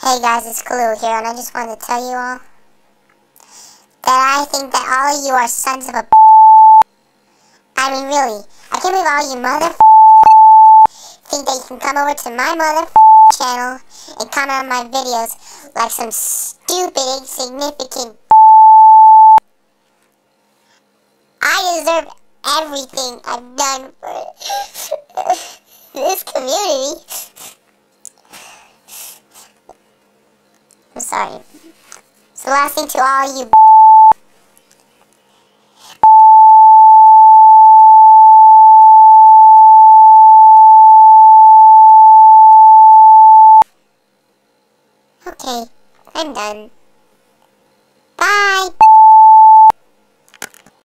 Hey guys, it's Kalu here, and I just wanted to tell you all that I think that all of you are sons of a I mean, really, I can't believe all you mother think that you can come over to my mother channel and comment on my videos like some stupid, insignificant I deserve everything I've done for this community. I'm sorry. So last thing to all you